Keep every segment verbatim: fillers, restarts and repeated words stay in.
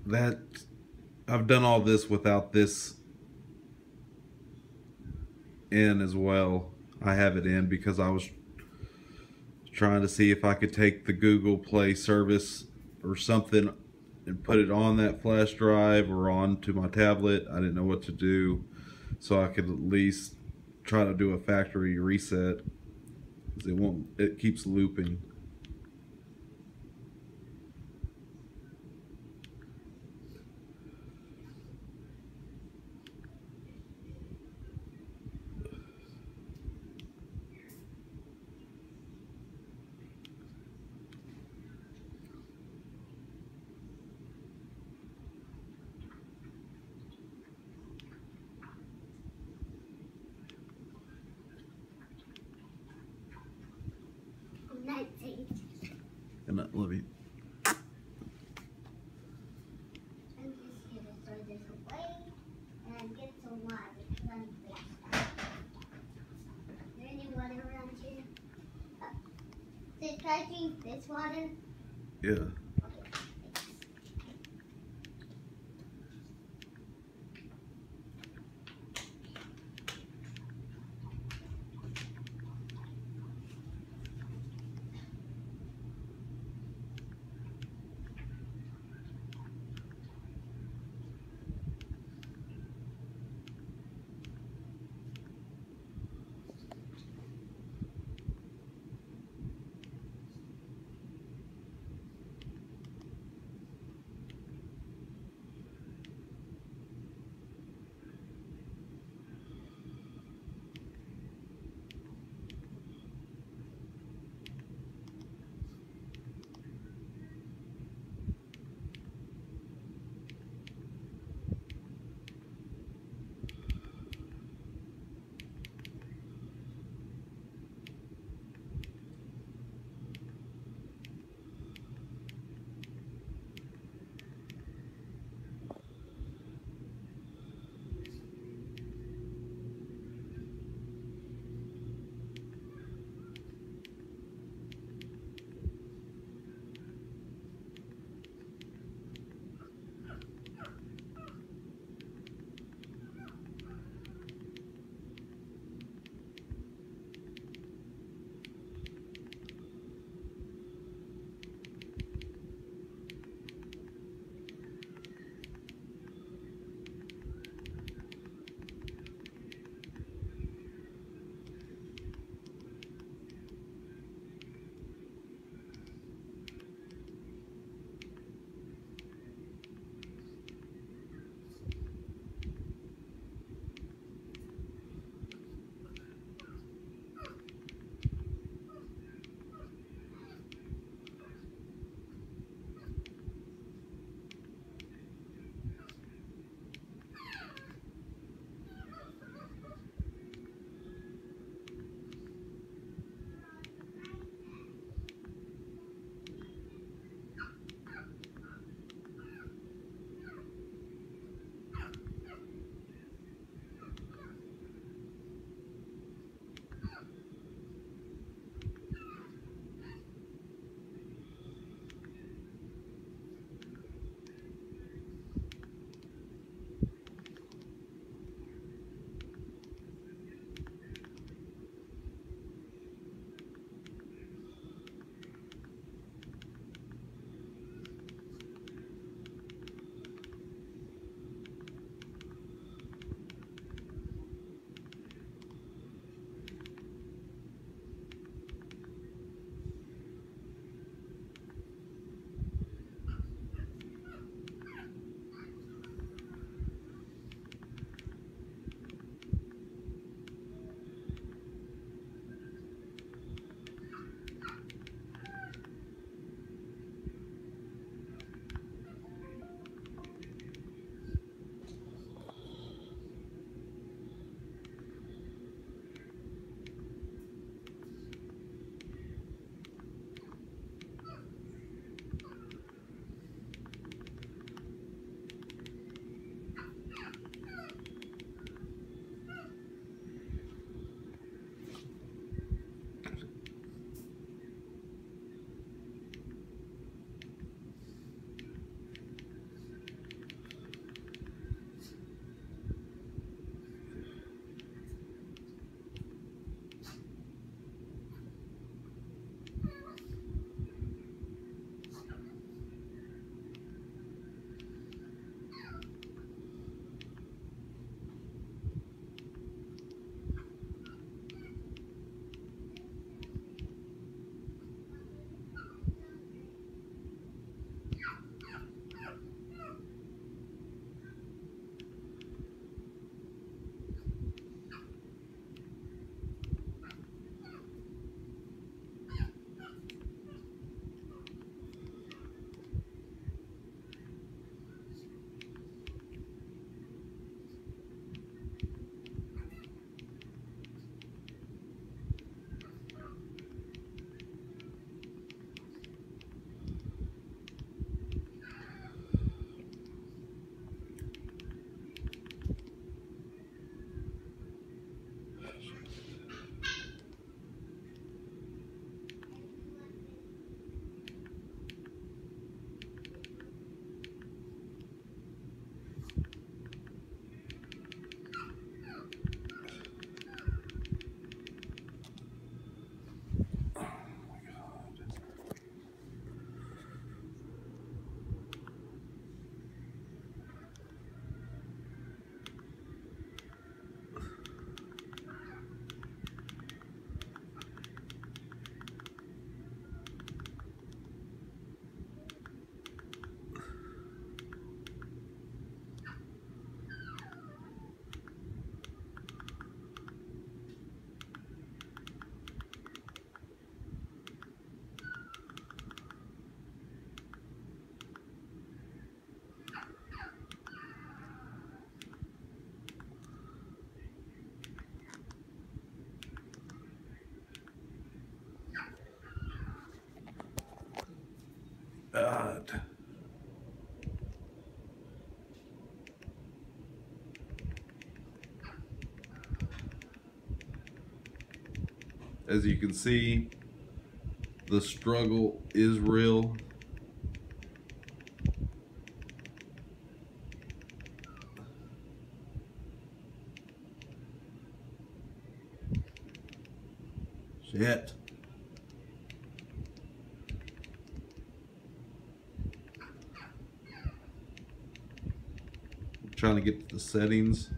that I've done all this without this in as well. I have it in because I was trying to see if I could take the Google Play service or something and put it on that flash drive or onto my tablet. I didn't know what to do, so I could at least try to do a factory reset, because it won't, it keeps looping. And that, let me. I'm just gonna throw this away and get some water. Is there any water around here? Uh, so can I drink this water? Yeah. God. As you can see, the struggle is real. Shit. I'm trying to get to the settings.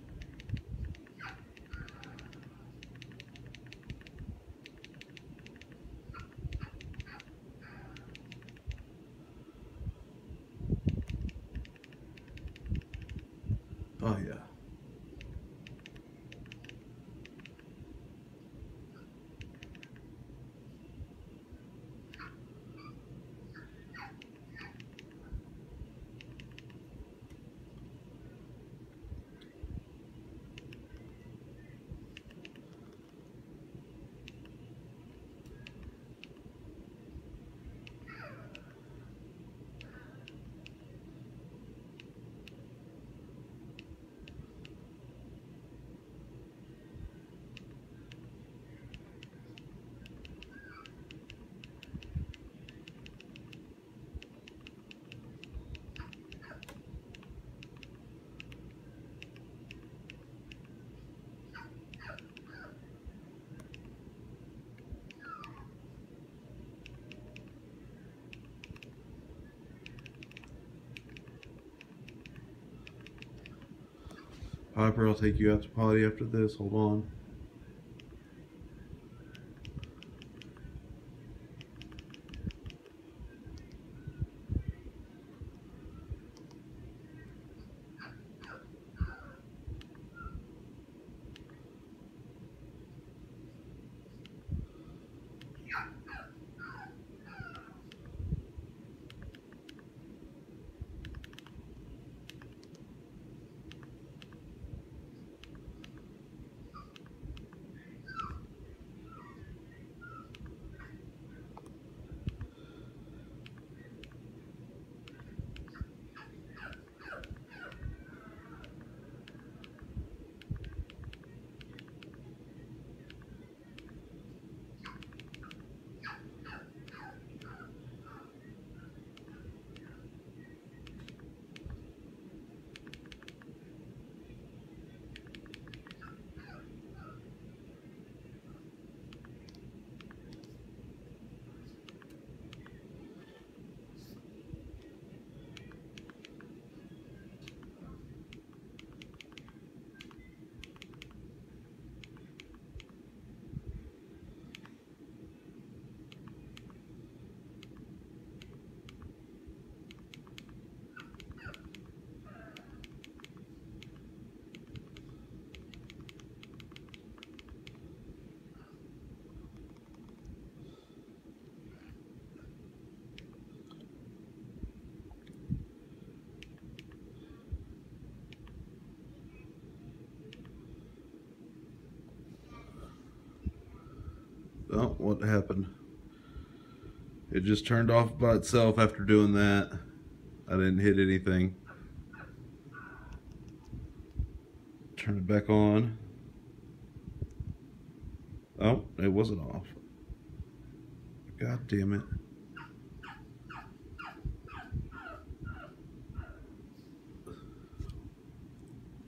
Oh yeah. Piper, I'll take you out to potty after this. Hold on. Oh, what happened? It just turned off by itself after doing that. I didn't hit anything. Turn it back on. Oh, it wasn't off. God damn it.